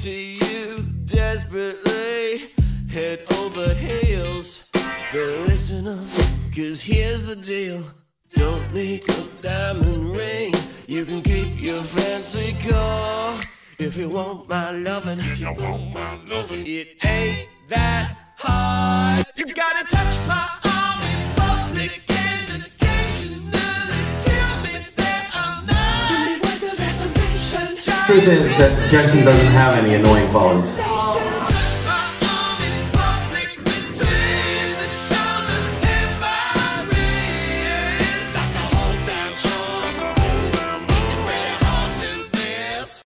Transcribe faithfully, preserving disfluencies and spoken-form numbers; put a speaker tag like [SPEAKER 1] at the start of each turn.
[SPEAKER 1] to you desperately, head over heels. But listen up, cause here's the deal. Don't need a diamond ring, you can keep your fancy car. If you want my loving, if you want my loving, it ain't that hard. You gotta touch my arm in public and occasionally tell me that I'm not. Give me words of affirmation.
[SPEAKER 2] Truth is that Jensen doesn't have any annoying qualities.